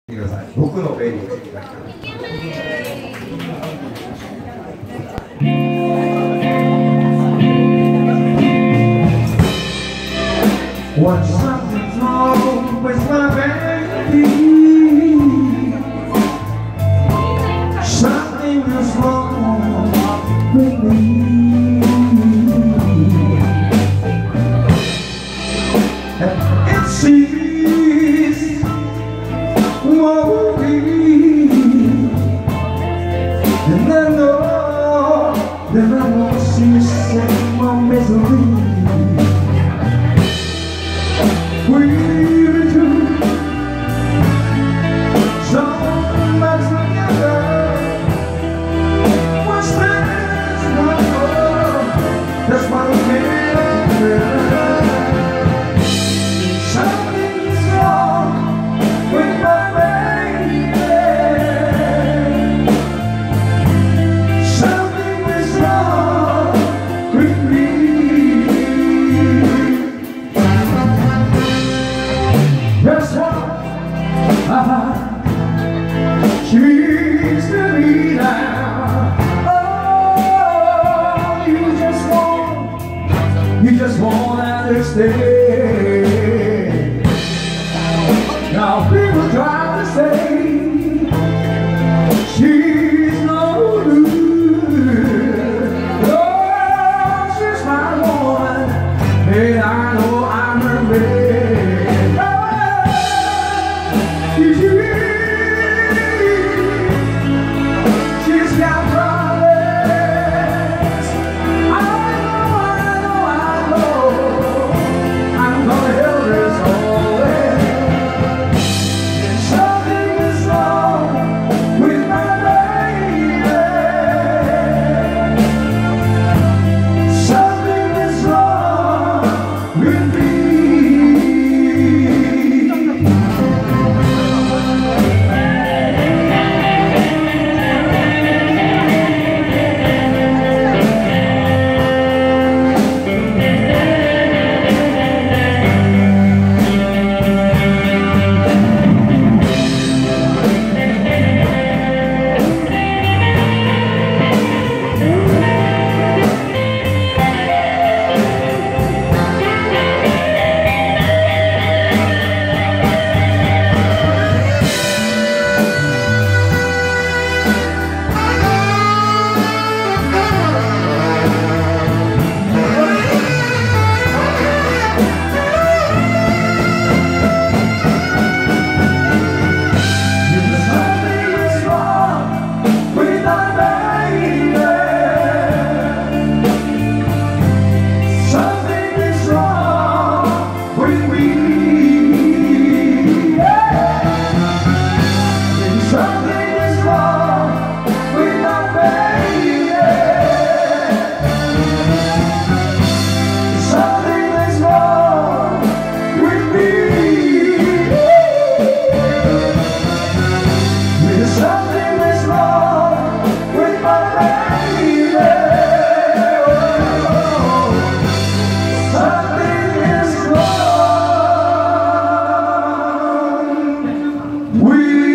ください。僕のベリーをいただきます。When something's wrong with my baby, something is wrong with me. And it seems won't be, and I know that I won't see any more misery. We do so much together. What's this one for? That's why we can't live. Something's wrong with my baby. Something is wrong with me. That's why she's to me now. Oh, you just won't understand. Now people try to say she's no good. Oh, she's my woman, and I know I'm her man. She's got problems. I know. I'm gonna help her always. Something is wrong with my baby. Something is wrong with me. We